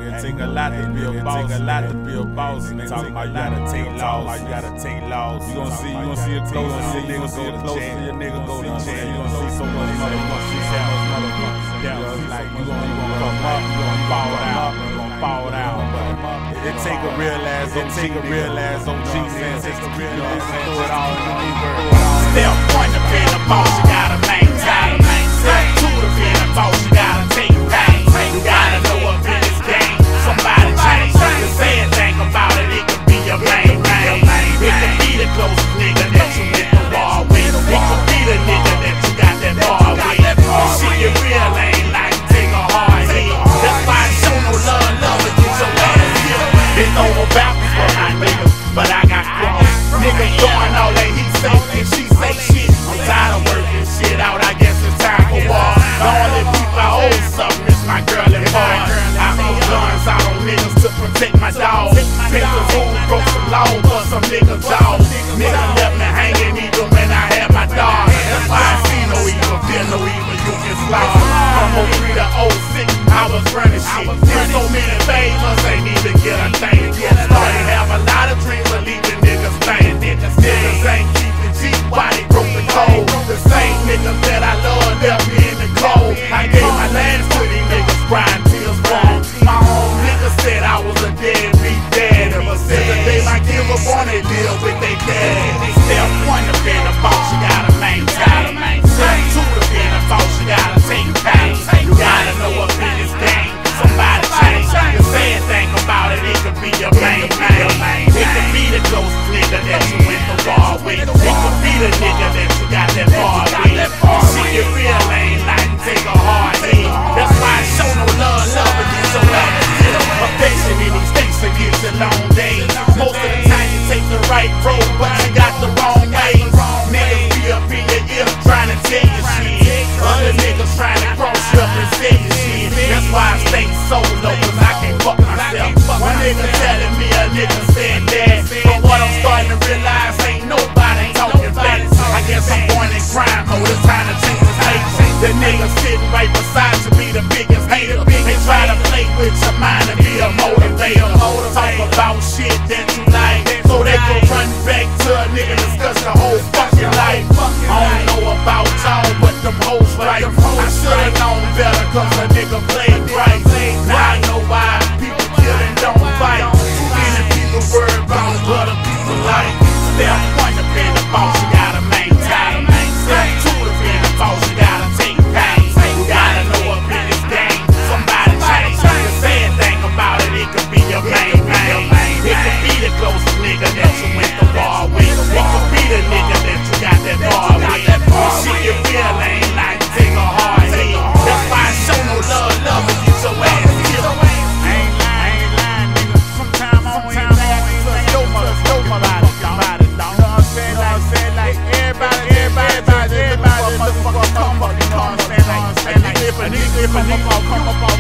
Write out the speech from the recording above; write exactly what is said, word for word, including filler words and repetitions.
nigga, it take a lot to be a boss. Take a lot to be a boss. And talking about you gotta take laws. You gotta take laws. You gon' see, you gon' see it closer. You gon' see it closer. Your nigga go to jail. You gon' see so much motherfuckers. You so much motherfuckers. Like you gon' you gon' come up, you gon' fall out, you gon' fall out. It take a real ass, it take a real ass O G, man. It take a real ass, throw it all in the world. Step one to being a boss, you gotta maintain. Step two to being a boss, you gotta take pain. You gotta know up in this game, somebody change. The sad thing about it, it could be your main man. It could be the closest nigga that you hit the wall with. It could be the nigga that you got that bar with. This shit get real, ain't like take a hard hit. That's why I show no love, love and get your ass killed. Been over backwards for my niggas, but I got cross. Niggas throwing all that he say and she say shit. I'm tired of working shit out, I guess it's time for war. The only people I owe something is my girl and boy. I hold guns out on niggas to protect my dog. Pickers who broke some law for some nigga jaw. Nigga left me hanging even when I had my dog. That's why I see no evil, feel no evil, you can slaughter. From oh three to oh six, I was running shit. Did so many favors, ain't even get a thing. Started have a lot of dreams of leaving niggas playing. Niggas ain't keeping G, why they broke the code? The same niggas that I love left me in the cold. I gave my last to these niggas, crying tears wrong. My own nigga said I was a deadbeat dad. Ever since the day I give up on they deal with they dad. Step one to being a boss, you gotta maintain. Step two to being a boss, you gotta take pain. You gotta know up in this game, somebody change. The sad thing about it, it could be your main man. It could be the closest nigga that you went to war with. It could be the nigga that you got that bar with. This shit get real, ain't like take a hard hit. That's why I show no love, love and get your ass killed. Affection in these states against your long days. Most of the time you take the right road, but you got the wrong way. Niggas be up in your ear trying to tell you shit. Other niggas trying to cross you up and say you shit. That's why I stay solo, cause I can't fuck myself. One nigga telling me a nigga said that, but what I'm starting to realize ain't nobody talking back. I guess I'm born in crime mode, it's time to change the tape. The nigga sitting right beside you be the biggest hater. They try to play with your mind and be a motivator. Talk about shit that you like, so they can run back to a nigga discuss your whole fucking life. I don't know about y'all, but them hoes right. I should've known better, cause a nigga played right. Now I know why people kill and don't fight. Too many people worry about what other people like. Step one to being a boss, you gotta maintain. Step two to being a boss, you gotta take pain. You gotta know up in this game, somebody change. The sad thing about it, it could be your main man. It could be the closest nigga that you went to war with. It could be the nigga that you got that bar with. This shit get real, ain't like take a hard hit. That's why I show no love, love and get your ass killed. I ain't lying, nigga. Sometimes I don't even trust your mother, your mother, somebody, dog. You know what I'm saying? Like, saying like everybody, everybody, everybody, motherfucker come up, you know what I'm saying? Like, if a nigga, if a nigga come up on